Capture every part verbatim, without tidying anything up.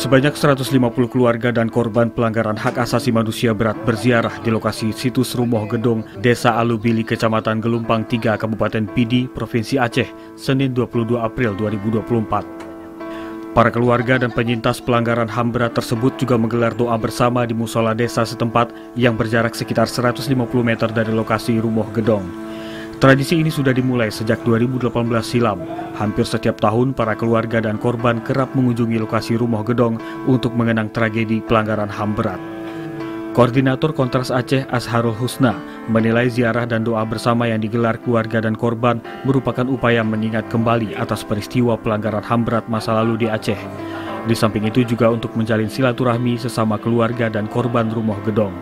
Sebanyak seratus lima puluh keluarga dan korban pelanggaran hak asasi manusia berat berziarah di lokasi situs Rumoh Gedong, Desa Alubili, Kecamatan Gelumpang tiga, Kabupaten Pidi, Provinsi Aceh, Senin dua puluh dua April dua ribu dua puluh empat. Para keluarga dan penyintas pelanggaran H A M berat tersebut juga menggelar doa bersama di musola desa setempat yang berjarak sekitar seratus lima puluh meter dari lokasi Rumoh Gedong. Tradisi ini sudah dimulai sejak dua ribu delapan belas silam. Hampir setiap tahun, para keluarga dan korban kerap mengunjungi lokasi Rumoh Gedong untuk mengenang tragedi pelanggaran H A M berat. Koordinator Kontras Aceh Azharul Husna menilai ziarah dan doa bersama yang digelar keluarga dan korban merupakan upaya mengingat kembali atas peristiwa pelanggaran H A M berat masa lalu di Aceh. Di samping itu juga untuk menjalin silaturahmi sesama keluarga dan korban Rumoh Gedong.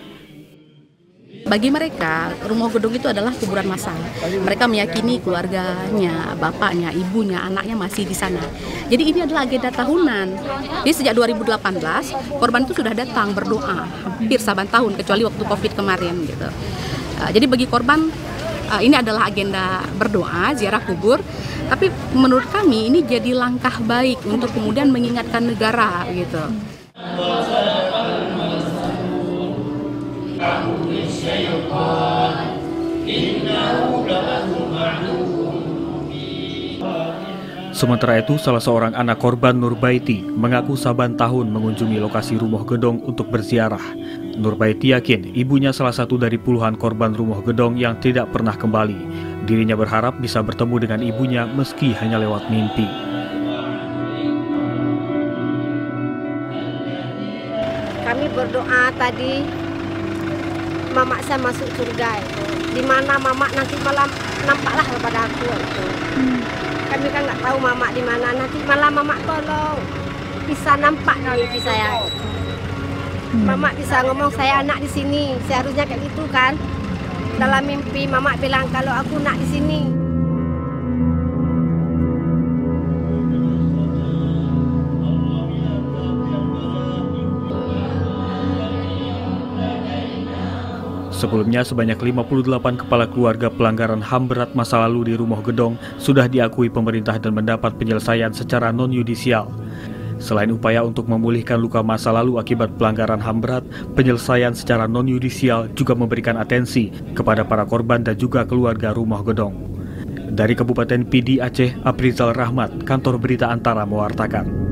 Bagi mereka, Rumoh Gedong itu adalah kuburan massal. Mereka meyakini keluarganya, bapaknya, ibunya, anaknya masih di sana. Jadi ini adalah agenda tahunan. Jadi sejak dua ribu delapan belas, korban itu sudah datang berdoa hampir saban tahun, kecuali waktu COVID kemarin gitu. Jadi bagi korban, ini adalah agenda berdoa, ziarah kubur. Tapi menurut kami ini jadi langkah baik untuk kemudian mengingatkan negara gitu. Sementara itu, salah seorang anak korban, Nurbaiti, mengaku saban tahun mengunjungi lokasi Rumoh Gedong untuk berziarah. Nurbaiti yakin ibunya salah satu dari puluhan korban Rumoh Gedong yang tidak pernah kembali. Dirinya berharap bisa bertemu dengan ibunya meski hanya lewat mimpi. Kami berdoa tadi, mamak saya masuk surga itu. Di mana mamak nanti malam nampaklah kepada aku itu. Hmm. Kami kan nggak tahu mamak di mana. Nanti malam mamak tolong bisa nampak mimpi saya. Hmm. Mamak bisa ngomong saya anak di sini. Seharusnya kayak gitu kan. Dalam mimpi mamak bilang kalau aku nak di sini. Sebelumnya, sebanyak lima puluh delapan kepala keluarga pelanggaran H A M berat masa lalu di Rumoh Gedong sudah diakui pemerintah dan mendapat penyelesaian secara non-yudisial. Selain upaya untuk memulihkan luka masa lalu akibat pelanggaran H A M berat, penyelesaian secara non-yudisial juga memberikan atensi kepada para korban dan juga keluarga Rumoh Gedong. Dari Kabupaten Pidi, Aceh, Aprizal Rahmat, Kantor Berita Antara mewartakan.